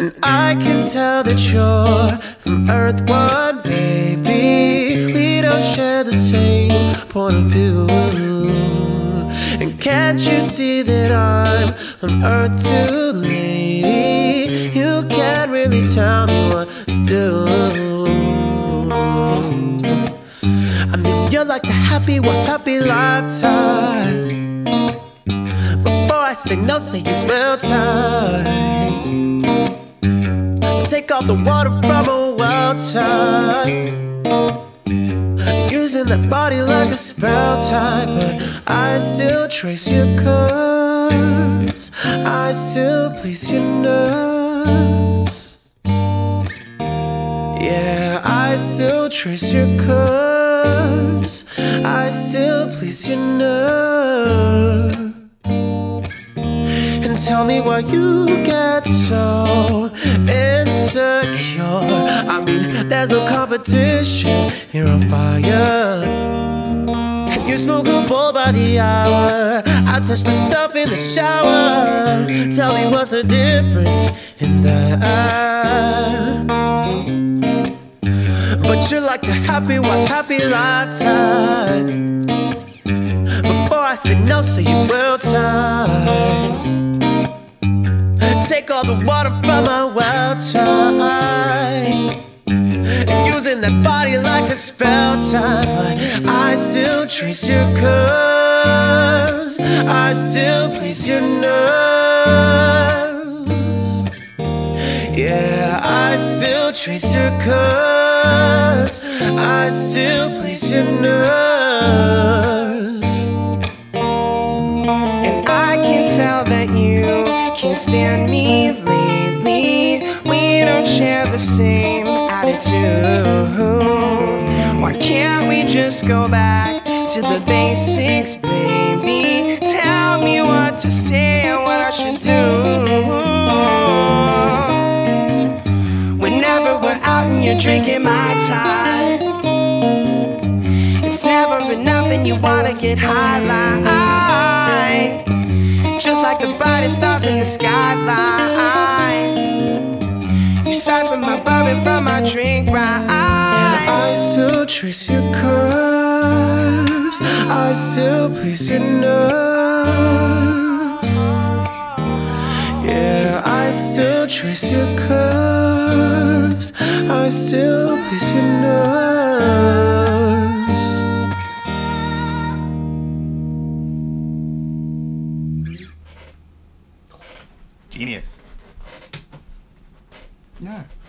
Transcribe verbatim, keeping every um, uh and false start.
And I can tell that you're from Earth One, baby. We don't share the same point of view. And can't you see that I'm from Earth Two, lady? You can't really tell me what to do. I mean, you're like the happy wife, happy lifetime. Before I say no, say you will time. Take all the water from a well time, using that body like a spell type. But I still trace your curves, I still please your nerves. Yeah, I still trace your curves, I still please your nerves. And tell me why you get so insecure. I mean, there's no competition, you're on fire. And you smoke a bowl by the hour. I touch myself in the shower. Tell me what's the difference in that? But you're like the happy wife, happy lifetime. Before I say no, say you will time. Take all the water from my well time, and using that body like a spell time. But I still trace your curves, I still please your nerves. Yeah, I still trace your curves, I still please your nerves. And I can tell that you can't stand me lately. We don't share the same attitude. Why can't we just go back to the basics, baby? Tell me what to say and what I should do. Whenever we're out and you're drinking Mai Tais, it's never enough and you wanna get high like, just like the brightest stars in the skyline. You siphon my bourbon from my drink, right? I still trace your curves, I still please your nerves. Yeah, I still trace your curves, I still please your nerves. Genius. Yeah.